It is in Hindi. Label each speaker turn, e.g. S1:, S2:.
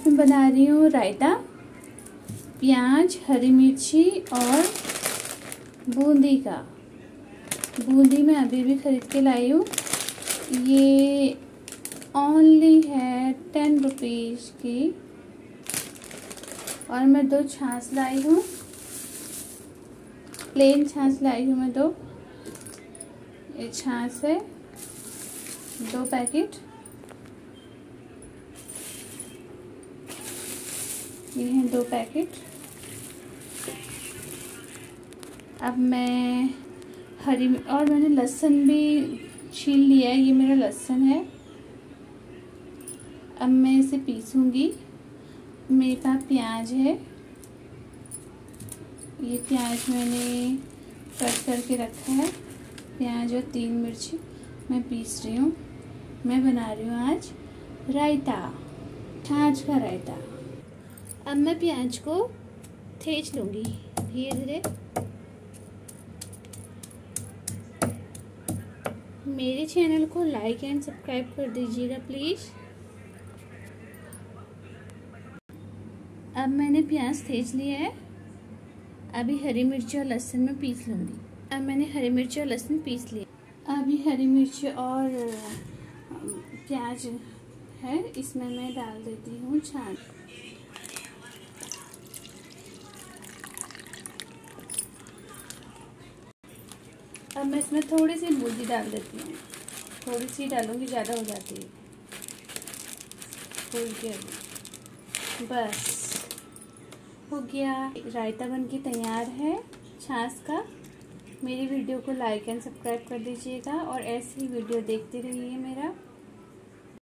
S1: मैं बना रही हूँ रायता। प्याज, हरी मिर्ची और बूंदी का। बूंदी मैं अभी भी ख़रीद के लाई हूँ। ये ओनली है 10 रुपीज़ की। और मैं 2 छाछ लाई हूँ, प्लेन छाछ लाई हूँ मैं 2। ये छाछ है 2 पैकेट। ये हैं 2 पैकेट। अब मैं और मैंने लहसुन भी छील लिया है। ये मेरा लहसुन है। अब मैं इसे पीसूंगी। मेरे पास प्याज है। ये प्याज मैंने कट करके रखा है। प्याज और 3 मिर्ची मैं पीस रही हूँ। मैं बना रही हूँ आज रायता, छाछ का रायता। अब मैं प्याज को थेच लूँगी धीरे धीरे। मेरे चैनल को लाइक एंड सब्सक्राइब कर दीजिएगा प्लीज़। अब मैंने प्याज थेच लिया है। अभी हरी मिर्ची और लहसुन में पीस लूँगी। अब मैंने हरी मिर्ची और लहसुन पीस लिया। अभी हरी मिर्ची और प्याज है, इसमें मैं डाल देती हूँ छाछ। अब मैं इसमें थोड़ी सी बूंदी डाल देती हूँ। थोड़ी सी डालूँगी, ज़्यादा हो जाती है। बस हो गया, रायता बनके तैयार है छाछ का। मेरी वीडियो को लाइक एंड सब्सक्राइब कर दीजिएगा और ऐसी ही वीडियो देखते रहिए मेरा।